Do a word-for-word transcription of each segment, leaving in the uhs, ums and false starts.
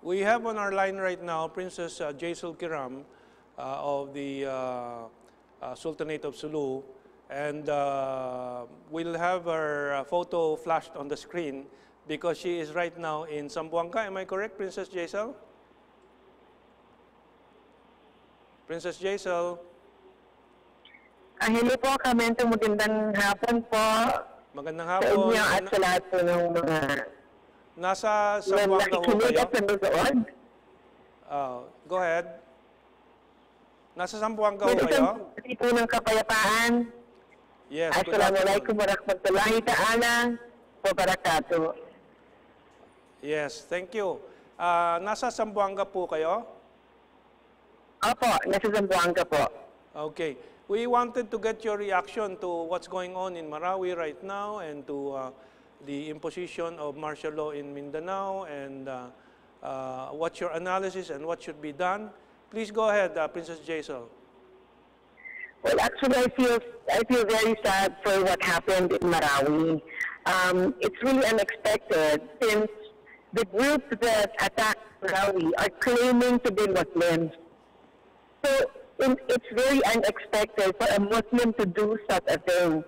we have on our line right now Princess uh, Jacel Kiram uh, of the uh, uh, Sultanate of Sulu, and uh, we'll have her uh, photo flashed on the screen because she is right now in Zamboanga. Am I correct, Princess Jacel? Princess Jacel? Ah, hello po, Kamento. Magandang hapon po. Magandang Sa hapon. inyo at sa lahat po ng mga Nasa Zamboanga ho nakikinig kayo? at nanonood. Uh, go ahead. Nasa Zamboanga ho Dito kayo? sa po ng kapayapaan. Yes, good Assalamualaikum afternoon. warahmatullahi ta'ala wa barakatuh. Yes, thank you. Uh, nasa Zamboanga po kayo? Opo, nasa Zamboanga po. Okay. We wanted to get your reaction to what's going on in Marawi right now and to uh, the imposition of martial law in Mindanao, and uh, uh, what's your analysis and what should be done. Please go ahead, uh, Princess Jacel. Well, actually, I feel I feel very sad for what happened in Marawi. Um, it's really unexpected since the group that attacked Marawi are claiming to be Muslims. So it, it's very unexpected for a Muslim to do such a thing.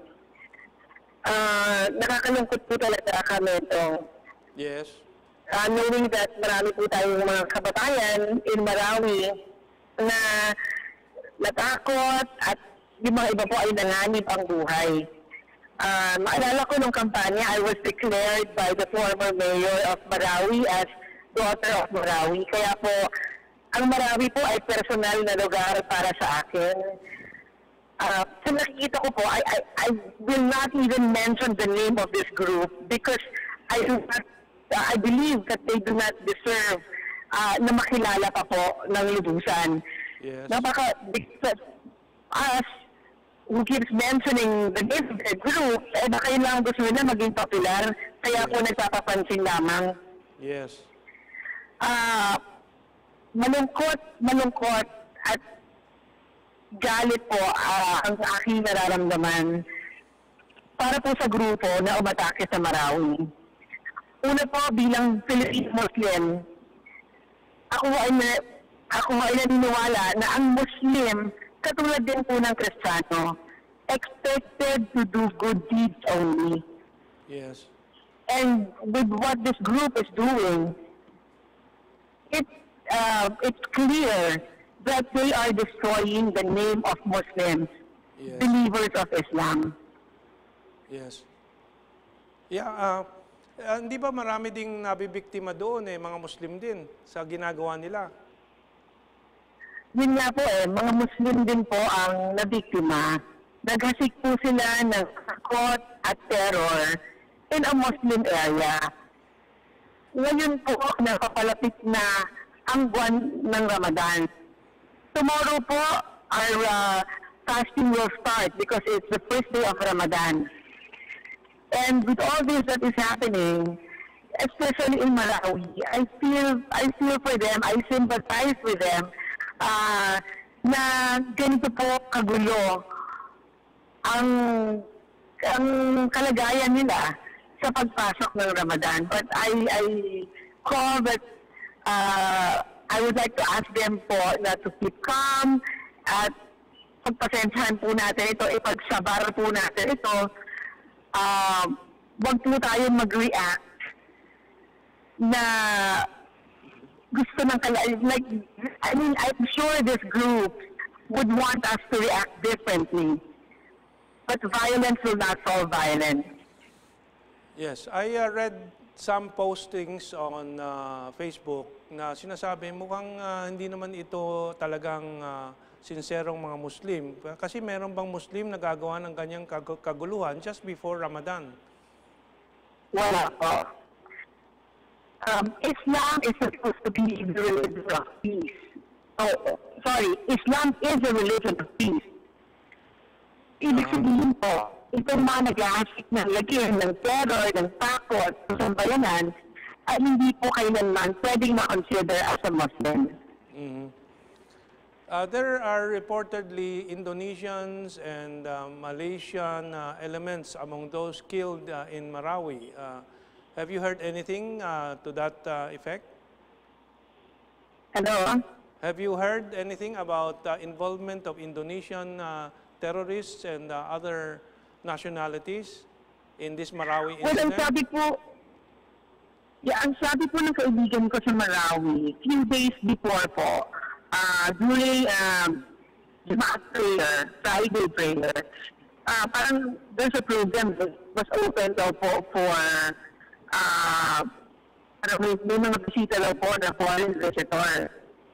Uh, nakakalungkot po talaga kami ito. Yes. Uh, knowing that marami po tayong mga kababayan in Marawi na natakot at yung mga iba po ay nanganib ang buhay. Uh, maalala ko nung kampanya, I was declared by the former mayor of Marawi as daughter of Marawi. Kaya po, ang Marawi po ay personal na lugar para sa akin. Uh, sa nakikita ko po, I, I, I will not even mention the name of this group because I do not, uh, I believe that they do not deserve uh, na makilala pa po ng lubusan. Yes. Napaka, because us, who keeps mentioning the name of the group, eh baka yun lang gusto nila maging popular, kaya yes. po nagpapapansin lamang. Yes. Uh, malungkot, malungkot, at galit po uh, ang aking nararamdaman para po sa grupo na umatake sa Marawi. Una po, bilang Filipino Muslim, ako ay, na, ako ay naniniwala na ang Muslim, katulad din po ng Kristiyano, expected to do good deeds only. Yes. And with what this group is doing, it, uh, it's clear that they are destroying the name of Muslims, yes. believers of Islam. Yes. Yeah, uh, uh, hindi ba marami ding nabibiktima doon eh, mga Muslim din sa ginagawa nila? Yun nga po eh, mga Muslim din po ang nabiktima. Naghasik po sila ng takot at terror in a Muslim area. Ngayon po, nakapalapit na ang buwan ng Ramadan. Tomorrow po, our uh, fasting will start because it's the first day of Ramadan. And with all this that is happening, especially in Marawi, I feel I feel for them, I sympathize with them, uh, na ganito po kagulo ang, ang kalagayan nila sa pagpasok ng Ramadan. But I, I call that uh, I would like to ask them po na to keep calm at pagpasensyahan po natin ito, ipagsabar po natin ito. Uh, wag po tayo mag-react na gusto ng kala... Like, I mean, I'm sure this group would want us to react differently. But violence will not solve violence. Yes, I uh, read some postings on uh, Facebook na sinasabi mukhang uh, hindi naman ito talagang uh, sinserong mga Muslim. Kasi meron bang Muslim na gagawa ng kanyang kag kaguluhan just before Ramadan? Wala po. Um, Islam is supposed to be the religion of peace. Oh, sorry, Islam is a religion of peace. Ibig sabihin po, itong mga nag-aasik ng lagyan, ng terror, ng takot, ng sambayanan, ay hindi po kailanman pwedeng ma-consider as a Muslim. Mm-hmm. uh, there are reportedly Indonesians and uh, Malaysian uh, elements among those killed uh, in Marawi. Uh, have you heard anything uh, to that uh, effect? Hello? Have you heard anything about uh, involvement of Indonesian uh, terrorists and uh, other nationalities in this Marawi Well, ang incident? sabi po, yeah, ang sabi po ng kaibigan ko sa Marawi, few days before po, uh, during um, Jumat prayer, Friday prayer, uh, parang there's a program that was open daw po for uh, parang may, may mga bisita daw po na foreign visitor.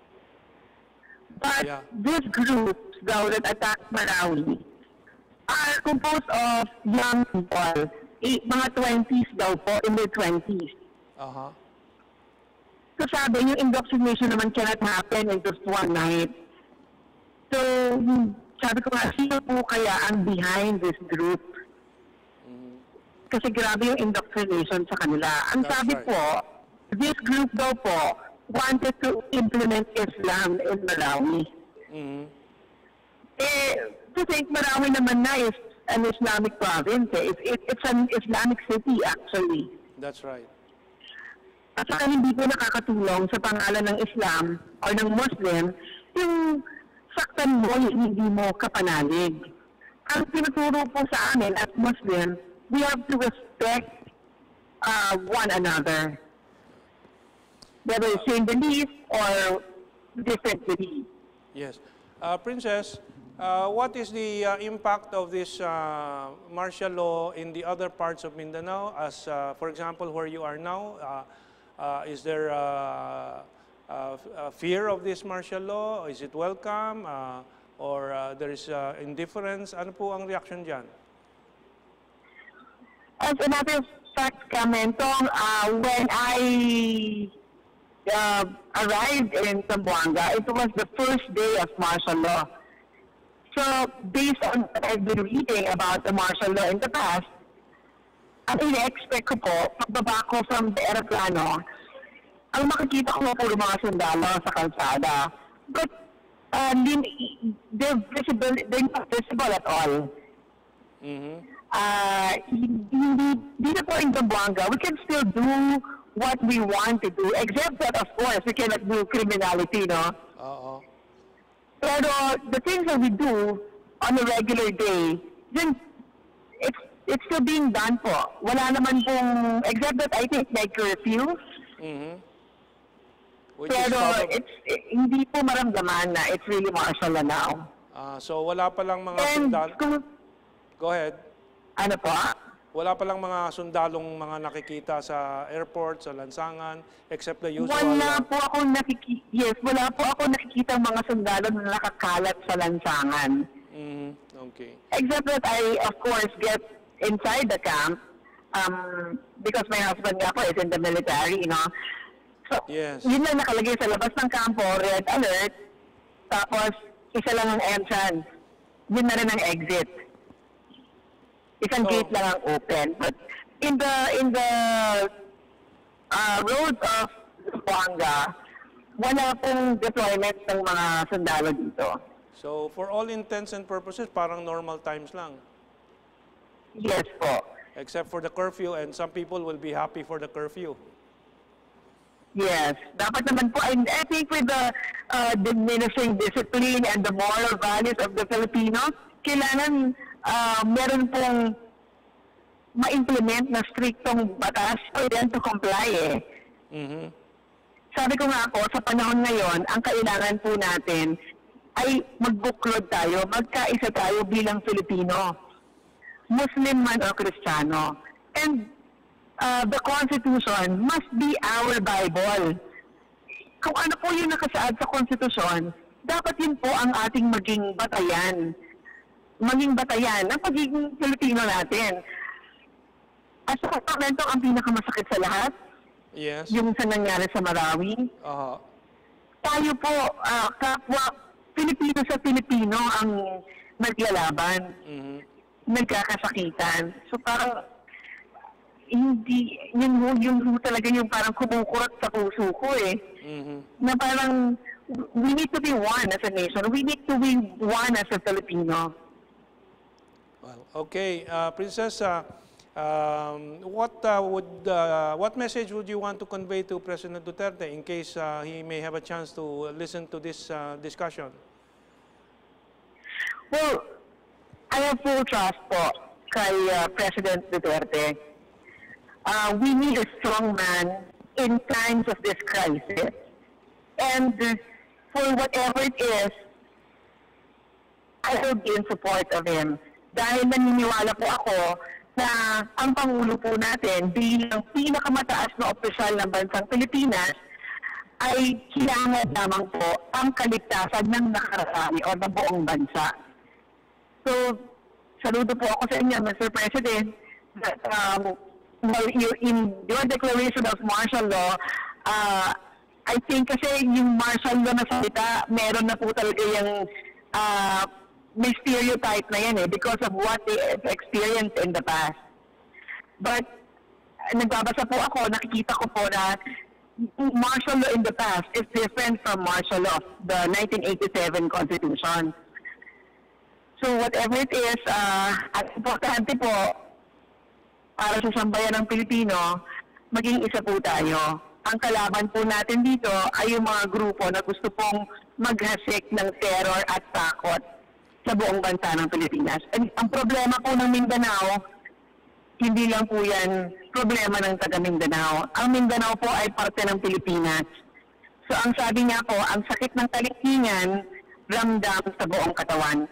But Yeah. these groups daw that attack Marawi are composed of young people, eh, mga twenties daw po, in their twenties. Uh-huh. So sabi, yung indoctrination naman cannot happen in just one night. So, hmm, sabi ko nga, sino po kaya ang behind this group? Kasi grabe yung indoctrination sa kanila. Ang That's sabi right. po, this group daw po wanted to implement Islam in Marawi. Mhm. Eh, to think Marawi naman na is an Islamic province. Eh. It, it, it's an Islamic city actually. That's right. At saka hindi po nakakatulong sa pangalan ng Islam or ng Muslim yung saktan mo, yung hindi mo kapanalig. Ang tinuturo po sa amin as Muslim, we have to respect uh, one another. Whether it's same belief or different belief. Yes. Uh, Princess, uh, what is the uh, impact of this uh, martial law in the other parts of Mindanao? As, uh, for example, where you are now, uh, uh, is there uh, uh, uh, fear of this martial law? Is it welcome? Uh, or uh, there is uh, indifference? Ano po ang reaction dyan? As a matter of fact, Kamentong, uh, when I uh, arrived in Zamboanga, it was the first day of martial law. So, based on what I've been reading about the martial law in the past, ang ina-expect ko po, pagbaba ko from the aeroplano, ang makikita ko po yung mga sundalo sa kalsada. But, uh, they're visible, they're not visible at all. Mm-hmm. Uh, hindi, hindi na po in Zamboanga, we can still do what we want to do, except that, of course, we cannot do criminality, no? Oo. Pero the things that we do on a regular day, then it's it's still being done po. Wala naman pong, except that I think may curfew. Mm-hmm. Which is Pero probably, it's, eh, hindi po maramdaman na it's really martial law now. uh, so wala pa lang mga And sundalo. kung, Go ahead. ano po, Wala pa lang mga sundalong mga nakikita sa airport, sa lansangan, except the usual. wala uh, po ako nakikita, yes, wala po ako nakikita mga sundalo na nakakalat sa lansangan. mm, okay. Except that I, of course, get inside the camp um, because my husband nga po is in the military, you know. So, Yes. yun lang nakalagay sa labas ng kampo, red alert, tapos isa lang ang entrance. Yun na rin ang exit. Isang So, gate lang ang open. But in the in the uh, roads of Zamboanga, wala pong deployment ng mga sundalo dito. So for all intents and purposes, parang normal times lang. Yes po. Except for the curfew, and some people will be happy for the curfew. Yes. Dapat naman po, and I think with the uh, diminishing discipline and the moral values of the Filipinos, kailangan uh, meron pong ma-implement na striktong batas for them to comply eh. Mm-hmm. Sabi ko nga po, sa panahon ngayon, ang kailangan po natin ay magbuklod tayo, magkaisa tayo bilang Filipino, Muslim man o Kristiyano. And uh, the Constitution must be our Bible. Kung ano po yung nakasaad sa Constitution, dapat yun po ang ating maging batayan. Maging batayan ng pagiging Filipino natin. At sa komento, ang pinakamasakit sa lahat, Yes. yung sa nangyari sa Marawi, Uh, tayo po, uh, kapwa Pilipino sa Pilipino ang naglalaban, mm-hmm. nagkakasakitan. So parang, hindi, yun ho, yun ho talaga yung parang kumukurot sa puso ko eh. Mm-hmm. Na parang, we need to be one as a nation. We need to be one as a Filipino. Well, okay, uh, Princess, uh, Um, what uh, would uh, what message would you want to convey to President Duterte in case uh, he may have a chance to listen to this uh, discussion? Well, I have full trust po kay uh, President Duterte. Uh, we need a strong man in times of this crisis. And uh, for whatever it is, I will be in support of him. Dahil naniniwala po ako na ang Pangulo po natin bilang pinakamataas na opisyal ng bansang Pilipinas ay kailangan lamang po ang kaligtasan ng nakararami o ng buong bansa. So, saludo po ako sa inyo, Mister President, that um, in your declaration of martial law, uh, I think kasi yung martial law na salita, meron na po talaga yung uh, may stereotype na yan eh because of what they experienced in the past. But nagbabasa po ako, nakikita ko po na martial law in the past is different from martial law of the nineteen eighty-seven Constitution. So whatever it is, uh, at importante po para sa sambayan ng Pilipino, maging isa po tayo. Ang kalaban po natin dito ay yung mga grupo na gusto pong maghasik ng terror at takot sa buong bansa ng Pilipinas. And ang problema po ng Mindanao, hindi lang po yan problema ng taga Mindanao. Ang Mindanao po ay parte ng Pilipinas. So ang sabi niya po, ang sakit ng taliktingan, ramdam sa buong katawan.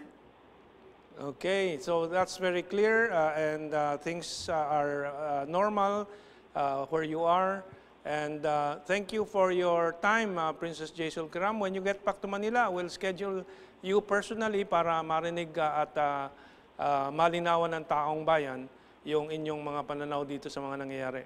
Okay, so that's very clear uh, and uh, things uh, are uh, normal uh, where you are. And uh, thank you for your time, uh, Princess Jacel Kiram. When you get back to Manila, we'll schedule you personally para marinig uh, at uh, uh, malinawan ng taong bayan yung inyong mga pananaw dito sa mga nangyayari.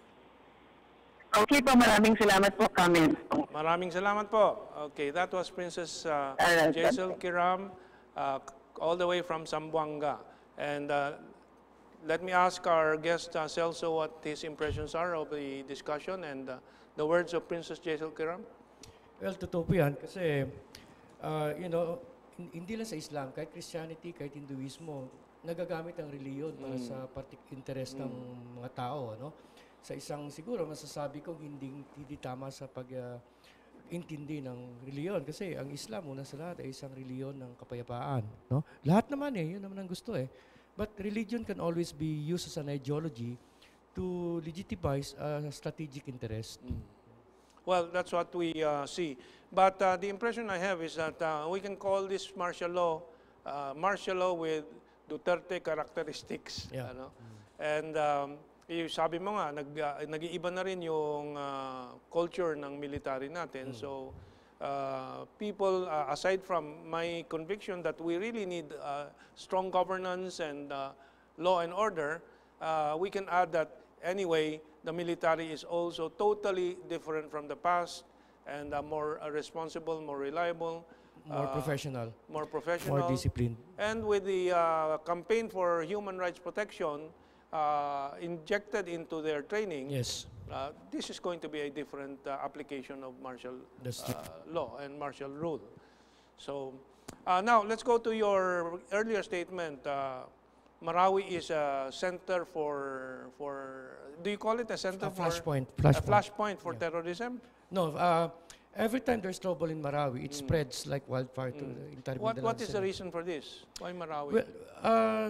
Okay po, maraming salamat po kami. Maraming salamat po. Okay, that was Princess uh, Jacel Kiram, uh, all the way from Zamboanga. And uh, let me ask our guest, uh, Celso, what his impressions are of the discussion and uh, the words of Princess Jacel Kiram. Well, totoo po yan kasi, uh, you know, hindi lang sa Islam, kahit Christianity, kahit Hinduismo, nagagamit ang reliyon para mm. sa particular interest mm. ng mga tao. Ano? Sa isang, siguro, masasabi ko hindi, hindi tama sa pag-intindi uh, ng reliyon. Kasi ang Islam, una sa lahat, ay isang reliyon ng kapayapaan. No? Lahat naman eh, yun naman ang gusto eh. But religion can always be used as an ideology to legitimize a strategic interest. Mm. Well, that's what we uh, see. But uh, the impression I have is that uh, we can call this martial law, uh, martial law with Duterte characteristics. Yeah. Ano? Mm. And um, yung sabi mo nga, nag, uh, nag-iiba na rin yung uh, culture ng military natin. Mm. So, Uh, people, uh, aside from my conviction that we really need uh, strong governance and uh, law and order, uh, we can add that anyway, the military is also totally different from the past and uh, more uh, responsible, more reliable. More uh, professional. More professional. More disciplined. And with the uh, campaign for human rights protection uh, injected into their training, yes. Uh, this is going to be a different uh, application of martial uh, law and martial rule. So uh, now let's go to your earlier statement. Uh, Marawi is a center for for. Do you call it a center a for flashpoint? Flash a flashpoint for yeah. terrorism? No. Uh, every time there's trouble in Marawi, it mm. spreads like wildfire mm. to the entire What Mindanao. What is the reason for this? Why Marawi? Well, uh,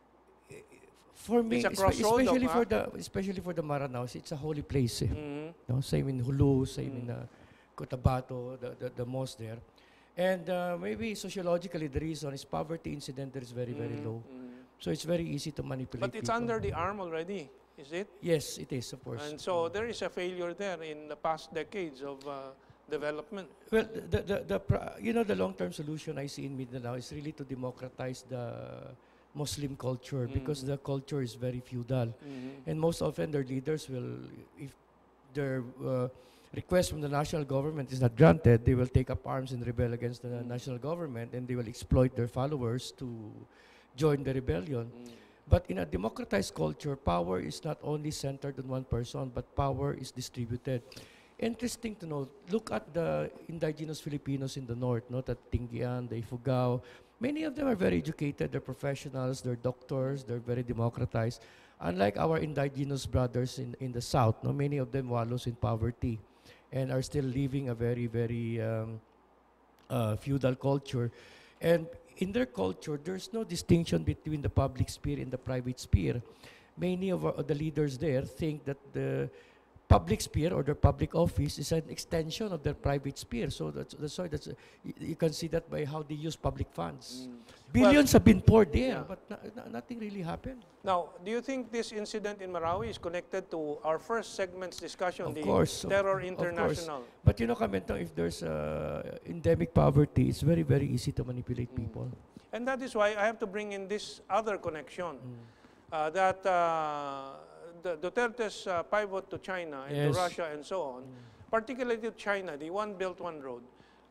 For me, especially for the especially for the Maranaos, it's a holy place. Eh. Mm-hmm. No, same in Hulu, same mm-hmm. in uh, Cotabato, the, the the mosque there, and uh, maybe sociologically the reason is poverty incident there is very very mm-hmm. low, mm-hmm. so it's very easy to manipulate. But it's people. under the arm already, is it? Yes, it is, of course. And so there is a failure there in the past decades of uh, development. Well, the the, the the you know the long-term solution I see in Mindanao is really to democratize the Muslim culture mm. because the culture is very feudal, mm-hmm. and most often their leaders will, if their uh, request from the national government is not granted, they will take up arms and rebel against the mm. national government, and they will exploit their followers to join the rebellion. Mm. But in a democratized culture, power is not only centered on one person, but power is distributed. Interesting to note, look at the indigenous Filipinos in the north, not at Tinggian, the Ifugao. Many of them are very educated, they're professionals, they're doctors, they're very democratized. unlike our indigenous brothers in, in the South, no, many of them wallows in poverty and are still living a very, very um, uh, feudal culture. And in their culture, there's no distinction between the public sphere and the private sphere. Many of our, the leaders there think that the public sphere or their public office is an extension of their private sphere. So that's, that's why that's, uh, you, you can see that by how they use public funds. Mm. Billions Well, have been poured there, yeah. but na, na, nothing really happened. Now, do you think this incident in Marawi is connected to our first segment's discussion, Of the course, of- Terror of International? course. But you know, Kamento, if there's uh, endemic poverty, it's very, very easy to manipulate people. And that is why I have to bring in this other connection, Mm. uh, that uh, the Duterte's uh, pivot to China and Yes. to Russia and so on, particularly to China, the One Belt, One Road.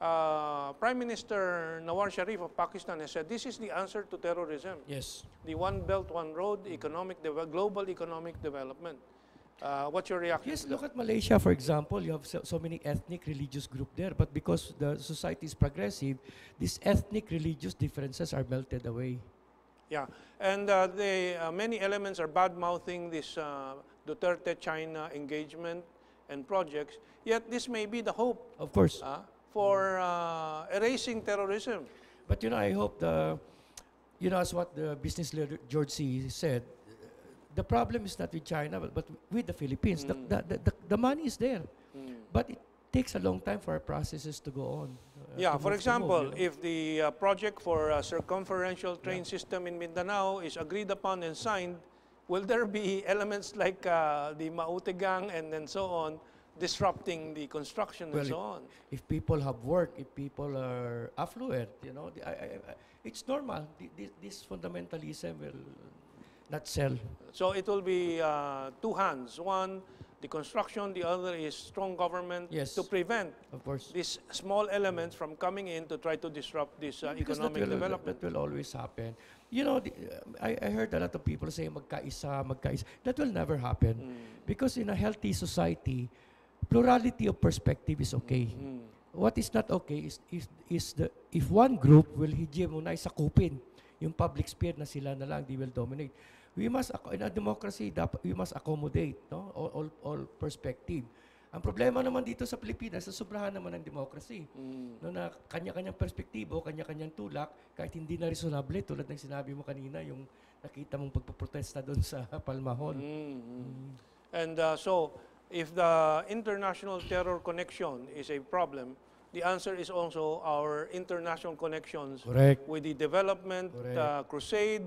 Uh, Prime Minister Nawaz Sharif of Pakistan has said this is the answer to terrorism. Yes. The One Belt, One Road, economic deve- global economic development. Uh, what's your reaction Yes, to look that? at Malaysia, for example. You have so, so many ethnic, religious group there. But because the society is progressive, these ethnic, religious differences are melted away. Yeah, and uh, they, uh, many elements are bad-mouthing this uh, Duterte-China engagement and projects, yet this may be the hope Of course. uh, for uh, erasing terrorism. But you know, I hope the, you know, as what the business leader George C. said, the problem is not with China, but, but with the Philippines. The, the, the, the, the money is there, Mm. but it takes a long time for our processes to go on. uh, Yeah, to for move- to example, move, you know. if the uh, project for a circumferential train system in Mindanao is agreed upon and signed, will there be elements like uh, the Mautigang and then so on disrupting the construction Well, and so it- on? If people have work, if people are affluent, you know, the, I, I, I, it's normal. The, this, this fundamentalism will not sell. So it will be uh, two hands. One, the construction, the other is strong government Yes. to prevent Of course. these small elements from coming in to try to disrupt this uh, Because economic that will, development. That will always happen. You know, the, uh, I, I heard a lot of people say magkaisa, magkaisa. That will never happen. Mm. Because in a healthy society, plurality of perspective is okay. Mm. What is not okay is, is, is the, if one group will hegemonize, sakupin yung public sphere na sila na lang, they will dominate. We must, acco- in a democracy, dapat, we must accommodate, no? all, all, all perspective. Ang problema naman dito sa Pilipinas, sa sobrahan naman ng democracy. Mm. No, na kanya-kanyang perspektibo, kanya-kanyang tulak, kahit hindi na reasonable, tulad ng sinabi mo kanina, yung nakita mong pagpaprotesta doon sa Palmahon. Mm, mm. And uh, so, if the international terror connection is a problem, the answer is also our international connections Correct. with the development Correct. uh, crusade,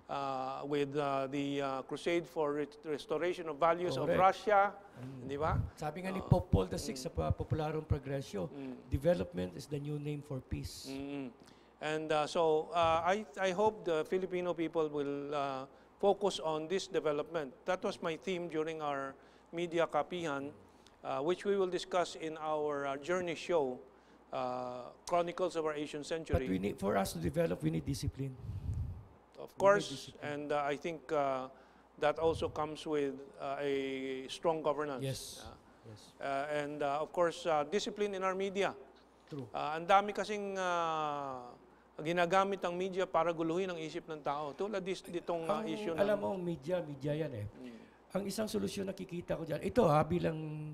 uh, with uh, the uh, crusade for rest- restoration of values of Correct. Russia, di ba? Sabi nga ni Pope Paul the Sixth sa pa- Popularong Progresyo, Mm. development is the new name for peace. Mm. And uh, so uh, I, I hope the Filipino people will uh, focus on this development. That was my theme during our media kapihan, uh, which we will discuss in our uh, journey show, uh, Chronicles of Our Asian But we Century. need, for us to develop, we need discipline. Of we need course, discipline. and uh, I think uh, that also comes with uh, a strong governance. Yes. Uh, Yes. uh, and uh, of course, uh, discipline in our media. True. Uh, ang dami kasing uh, ginagamit ang media para guluhin ang isip ng tao. Tulad dis, ditong uh, Ang, issue alam ng... mo, media, media yan eh. Mm. Ang isang solusyon na nakikita ko dyan, ito ha, bilang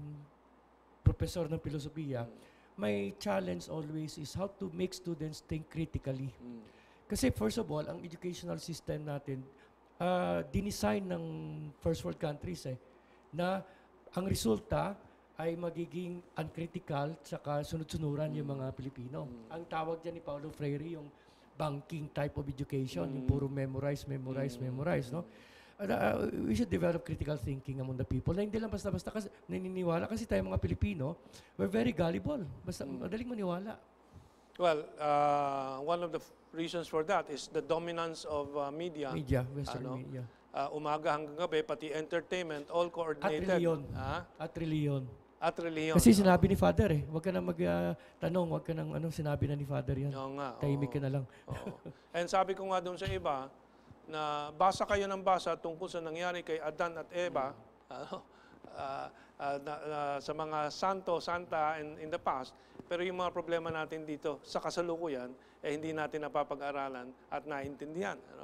professor ng filosofiya, my challenge always is how to make students think critically. Mm. Kasi first of all, ang educational system natin, uh, dinesign ng first world countries eh, na ang resulta ay magiging uncritical tsaka sunod-sunuran yung mga Pilipino. Ang tawag dyan ni Paulo Freire, yung banking type of education, yung puro memorize, memorize, memorize, no? Uh, uh, we should develop critical thinking among the people na hindi lang basta-basta kasi naniniwala kasi tayo mga Pilipino, we're very gullible. Basta madaling maniwala. Well, uh, one of the f- reasons for that is the dominance of uh, media. Media, Western Ano? media. Uh, umaga hanggang gabi, pati entertainment, all At coordinated. reliyon. Ah, At reliyon. At reliyon. Kasi sinabi ni Father eh, wag ka na mag-tanong, wag ka nang ano, sinabi na ni Father yan. Oo nga. Tahimik oo. ka na lang. Oo. And sabi ko nga doon sa iba, na basa kayo ng basa tungkol sa nangyari kay Adan at Eva, ano, ah, ah, na- na- sa mga santo, santa in, in the past, pero yung mga problema natin dito sa kasalukuyan, eh hindi natin napapag-aralan at naintindihan. Ano?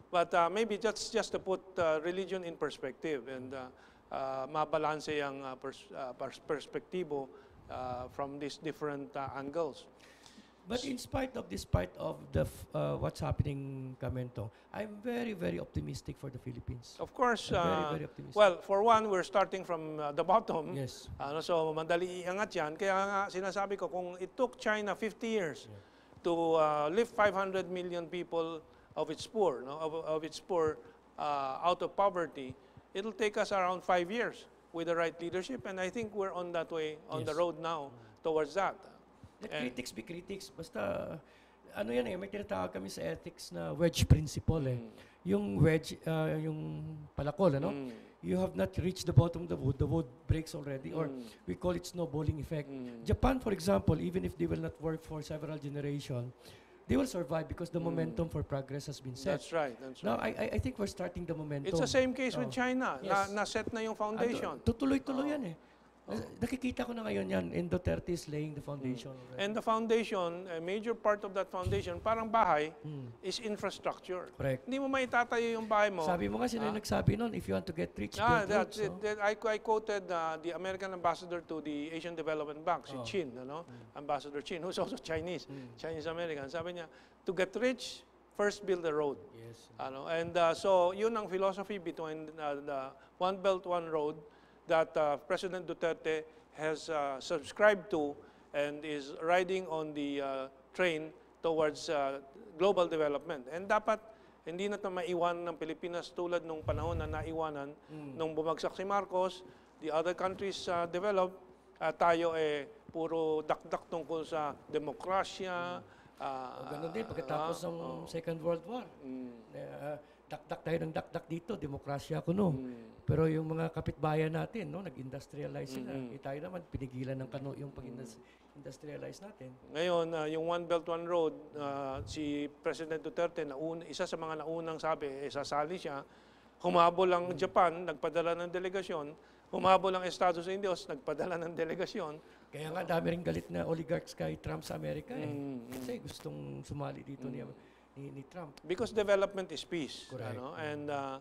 But uh, maybe that's just to put uh, religion in perspective and uh, uh, mabalanse ang uh, pers uh, pers perspektibo uh, from these different uh, angles. But in spite of, despite of the f- uh, what's happening, Kamento, I'm very, very optimistic for the Philippines. Of course, I'm uh, very, very optimistic. well, for one, we're starting from uh, the bottom. Yes. Ano, so, madali iangat yan. Kaya nga, sinasabi ko, kung it took China fifty years Yeah. to uh, lift five hundred million people of its poor, no, of, of its poor uh, out of poverty, it'll take us around five years with the right leadership. And I think we're on that way, on the Yes. road now towards that. Let And- critics be critics. Basta, ano yan eh, may tinatawag kami sa ethics na wedge principle eh. Yung wedge, uh, yung palakol, ano? Mm. You have not reached the bottom of the wood, the wood breaks already, or Mm. we call it snowballing effect. Mm. Japan, for example, even if they will not work for several generations, they will survive because the momentum for progress has been set. That's right. That's Now, right. I, I I think we're starting the momentum. It's the same case with Oh. China. Yes. Na, na-set na yung Ando- foundation. Tutuloy-tuloy yan eh. Nakikita ko na ngayon yan, in Duterte is laying the foundation already. And the foundation, a major part of that foundation, parang bahay, Hmm. is infrastructure. Correct. Hindi mo maitatayo yung bahay mo. Sabi mo nga, sino yung nagsabi nun, if you want to get rich, Ah, build that's roads, it. no? That I, I quoted uh, the American ambassador to the Asian Development Bank, si Oh. Chin, ano? Ambassador Chin, who's also Chinese, Mm. Chinese-American. Sabi niya, to get rich, first build a road. Yes. Ano? And uh, so, yun ang philosophy between uh, the One Belt, One Road that uh, President Duterte has uh, subscribed to and is riding on the uh, train towards uh, global development. And dapat hindi na ito maiwan ng Pilipinas tulad nung panahon na naiwanan nung bumagsak si Marcos, the other countries uh, develop, uh, tayo eh puro dakdak tungkol sa demokrasya. Uh, O ganun din, pagkatapos ah, ng oh. Second World War, Mm. uh, dakdak tayo ng dakdak dito, demokrasya ko no. Mm. Pero yung mga kapitbayan natin, no, nag-industrialize sila. Mhm. Eh, tayo naman, pinigilan ng kano yung pag-industrialize natin. Ngayon, uh, yung One Belt, One Road, uh, si President Duterte, nauna, isa sa mga naunang sabi, eh, sasali siya. Humabol ang Japan, nagpadala ng delegasyon. Humabol ang Estados Unidos, nagpadala ng delegasyon. Kaya nga, dami rin galit na oligarchs kay Trump sa Amerika eh. Mm, mm. Kasi gustong sumali dito ni, ni, ni Trump. Because development is peace. Correct. Ano? And uh,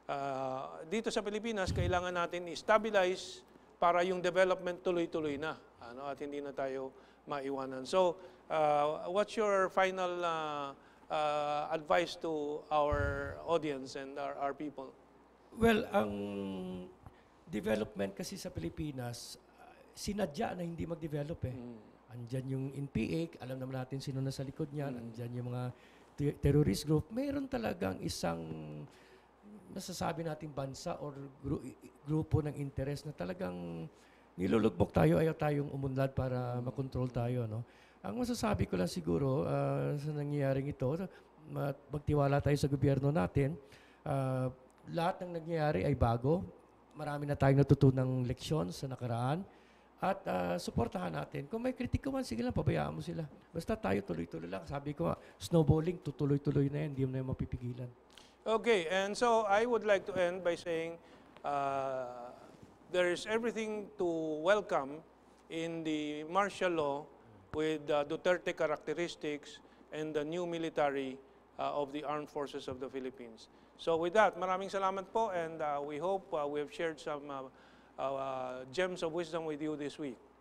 uh, dito sa Pilipinas, kailangan natin i-stabilize para yung development tuloy-tuloy na. Ano? At hindi na tayo maiwanan. So, uh, what's your final uh, uh, advice to our audience and our, our people? Well, ang development kasi sa Pilipinas, uh, sinadya na hindi mag-develop eh. Mm. Andyan yung N P A, alam naman natin sino nasa likod niyan, andyan yung mga te- terrorist group. Mayroon talagang isang masasabi nating bansa or gru- grupo ng interest na talagang nilulugbok tayo, ayaw tayong umunlad para makontrol tayo. No? Ang masasabi ko lang siguro uh, sa nangyayaring ito, ma- magtiwala tayo sa gobyerno natin. Uh, lahat ng nangyayari ay bago. Marami na tayong natutunang leksyon sa nakaraan. At uh, suportahan natin. Kung may kritiko man, sige lang, pabayaan mo sila. Basta tayo tuloy-tuloy lang. Sabi ko nga, snowballing, tutuloy-tuloy na yan. Hindi mo na yan mapipigilan. Okay, and so I would like to end by saying uh, there is everything to welcome in the martial law with uh, Duterte characteristics and the new military uh, of the Armed Forces of the Philippines. So with that, maraming salamat po, and uh, we hope uh, we have shared some uh, uh, gems of wisdom with you this week.